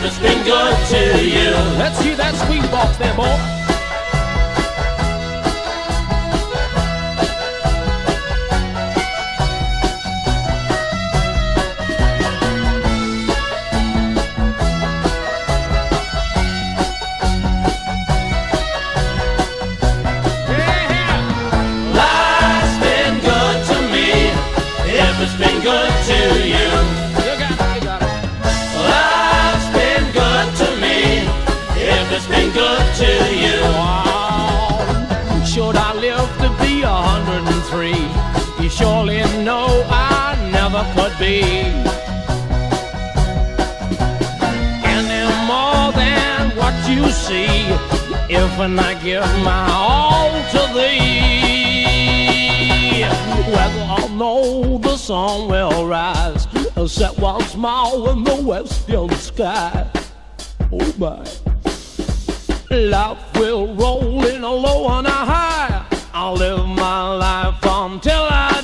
it's been good to you. Let's see that sweet box there, boy. It's been good to you. You got it. Life's been good to me. If it's been good to you. Wow. Should I live to be 103? You surely know I never could be any more than what you see. If I give my all to thee, whether or no the sun will rise, set once more in the western sky. Oh my, life will roll in a low and a high. I'll live my life until I